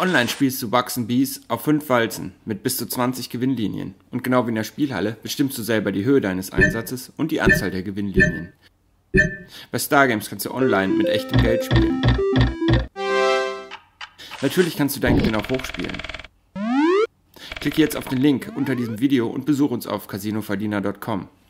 Online spielst du Bugs & Bees auf 5 Walzen mit bis zu 20 Gewinnlinien. Und genau wie in der Spielhalle bestimmst du selber die Höhe deines Einsatzes und die Anzahl der Gewinnlinien. Bei Stargames kannst du online mit echtem Geld spielen. Natürlich kannst du deinen Gewinn auch hochspielen. Klicke jetzt auf den Link unter diesem Video und besuche uns auf casinoverdiener.com.